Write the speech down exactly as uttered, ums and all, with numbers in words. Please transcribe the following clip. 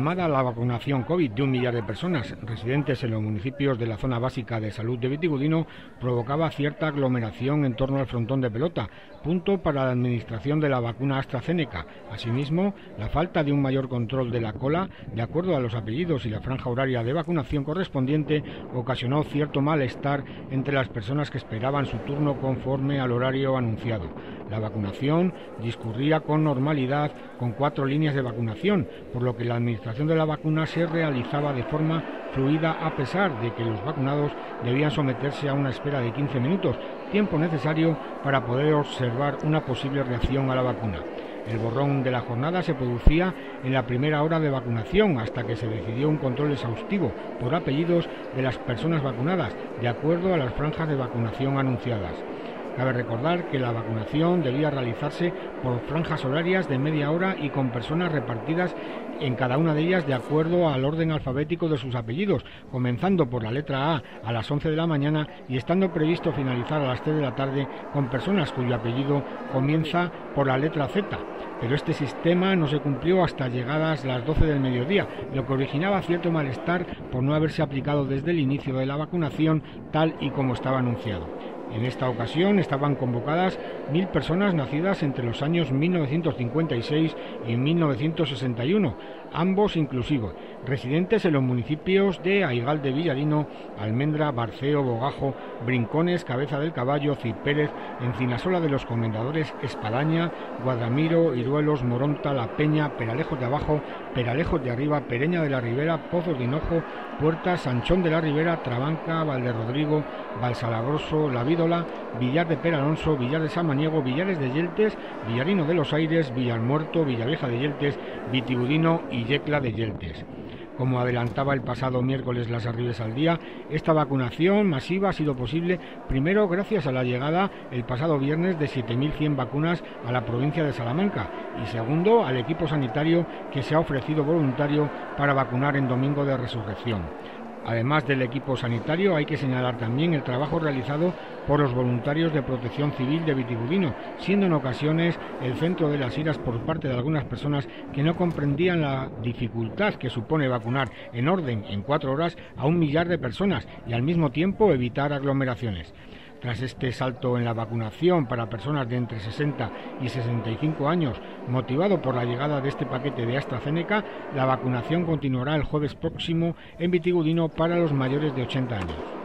llamada a la vacunación COVID de un millar de personas residentes en los municipios de la zona básica de salud de Vitigudino provocaba cierta aglomeración en torno al frontón de pelota, punto para la administración de la vacuna AstraZeneca. Asimismo, la falta de un mayor control de la cola, de acuerdo a los apellidos y la franja horaria de vacunación correspondiente, ocasionó cierto malestar entre las personas que esperaban su turno conforme al horario anunciado. La vacunación discurría con normalidad con cuatro líneas de vacunación, por lo que la administración de la vacuna se realizaba de forma fluida a pesar de que los vacunados debían someterse a una espera de quince minutos, tiempo necesario para poder observar una posible reacción a la vacuna. El borrón de la jornada se producía en la primera hora de vacunación hasta que se decidió un control exhaustivo por apellidos de las personas vacunadas, de acuerdo a las franjas de vacunación anunciadas. Cabe recordar que la vacunación debía realizarse por franjas horarias de media hora y con personas repartidas en cada una de ellas de acuerdo al orden alfabético de sus apellidos, comenzando por la letra A a las once de la mañana y estando previsto finalizar a las tres de la tarde con personas cuyo apellido comienza por la letra Z. Pero este sistema no se cumplió hasta llegadas las doce del mediodía, lo que originaba cierto malestar por no haberse aplicado desde el inicio de la vacunación tal y como estaba anunciado. En esta ocasión estaban convocadas mil personas nacidas entre los años mil novecientos cincuenta y seis y mil novecientos sesenta y uno, ambos inclusivos, residentes en los municipios de Aigal de Villarino, Almendra, Barceo, Bogajo, Brincones, Cabeza del Caballo, Cipérez, Encinasola de los Comendadores, Espadaña, Guadramiro, Iruelos, Moronta, La Peña, Peralejos de Abajo, Peralejos de Arriba, Pereña de la Ribera, Pozos de Hinojo, Puerta, Sanchón de la Ribera, Trabanca, Valderrodrigo, Valsalabroso, La Vídola, Villar de Peralonso, Villar de Samaniego, Villares de Yeltes, Villarino de los Aires, Villarmuerto, Villavieja de Yeltes, Vitigudino y Yecla de Yeltes. Como adelantaba el pasado miércoles Las Arribes al Día, esta vacunación masiva ha sido posible primero gracias a la llegada el pasado viernes de siete mil cien vacunas a la provincia de Salamanca y segundo al equipo sanitario que se ha ofrecido voluntario para vacunar en Domingo de Resurrección. Además del equipo sanitario, hay que señalar también el trabajo realizado por los voluntarios de Protección Civil de Vitigudino, siendo en ocasiones el centro de las iras por parte de algunas personas que no comprendían la dificultad que supone vacunar en orden en cuatro horas a un millar de personas y al mismo tiempo evitar aglomeraciones. Tras este salto en la vacunación para personas de entre sesenta y sesenta y cinco años, motivado por la llegada de este paquete de AstraZeneca, la vacunación continuará el jueves próximo en Vitigudino para los mayores de ochenta años.